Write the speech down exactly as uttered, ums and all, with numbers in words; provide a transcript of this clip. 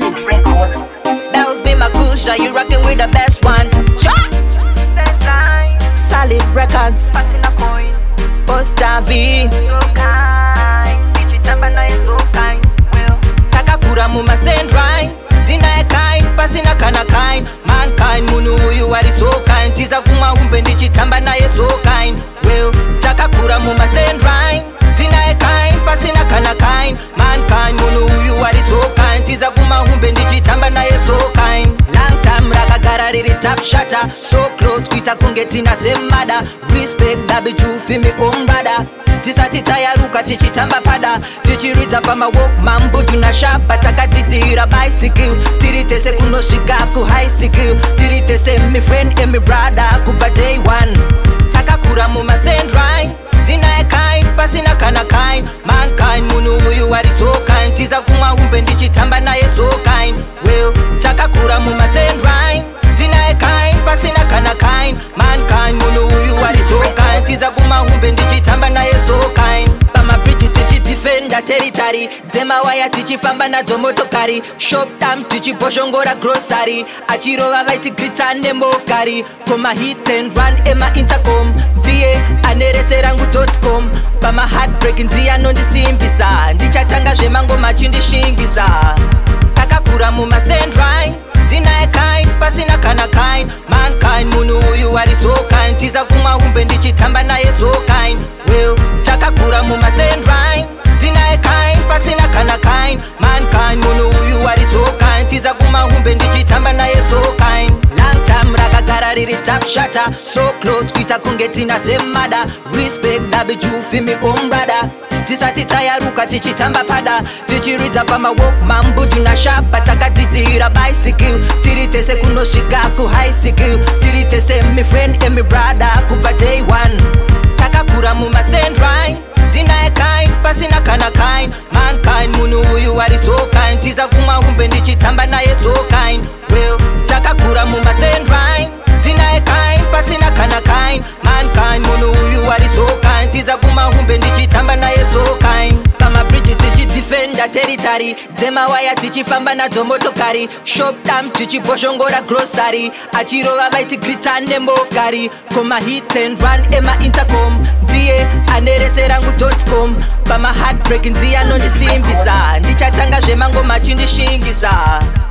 Solid Records. Bells be my kusha, you rockin' with the best one. Sure. Solid Records. Posta V. Takakura muma sendrine. Dina kind, pasina kana kind. Mankind munu uyu wari so kind. Tiza kuma humbe ndichitamba naye so kind. Well, takakura muma sendrine. Dina kind, pasina kana kind. Mankind munu uyu wari so kind. Tiza kuma humbe ndichitamba naye so kind. Long time rakagara riri top shatter. So close kuita kungetina semada. Respect dabi juu fimi ombrada. Tisati tayaruka tichitamba pada. Tichirita pa mawok mambo tunashapa. Takatitira bicycle. Tiritese kunoshika ku high skill. Tiritese mi friend and mi brother kuva day one. Takakura muma sendrine. Dina kind, pasina kana kind. Mankind munu uyu wari so kind. Tiza kuma humbe ndichitamba naye so kind. Well, takakura muma sendrine. Dina kind, pasina kana kind. Mankind munu uyu wari so kind. Tiza kuma humbe ndichitamba naye so kind. Pama bridge tichi defender territory. Zema waya tichi famba na domotokari. Shop tam tichi poshongora grocery. Achirova vaiti gritane mokari. Koma hit and run ema intercom. Die anerese rangu dot com. Pama heartbreaking dia nondi simbisa. Ndichatanga zvemango machindi shingisa. Takakura muma sendrine. Dina kind, pasina kana kind. Mankind munu uyu wari so kind. Tiza kuma humbe ndichitamba naye so kind. Well, takakura muma sendrine. Dina kind, pasina kana kind. Mankind munu uyu wari so kind. Tiza kuma humbe ndichitamba naye so kind. Long time rakagara riri top shatter. So close kuita kungetina semada. Respect dabi juu fimi ombrada. Tisati tayaruka tichitamba pada. Tichirita pa mawok mambo tunashapa. Takatitira bicycle. Tiritese kunoshika ku high skill. Tiritese mi friend and mi brother kuva day one. Takakura muma sendrine. Dina kind, pasina kana kind. Mankind munu uyu wari so kind. Tiza kuma humbe ndichitamba naye so kind. Well, takakura muma sendrine. Dina kind, pasina kana kind. Mankind munu uyu wari so kind. Tiza kuma humbe ndichitamba naye so kind. Pama bridge tichi defender territory. Zema waya tichi famba na domotokari. Shop tam tichi poshongora grocery. Achirova vaiti gritane mokari. Koma hit and run ema intercom. Die anerese rangu dot com. Pama heartbreaking dia nondi simbisa. Ndichatanga zvemango machindi shingisa.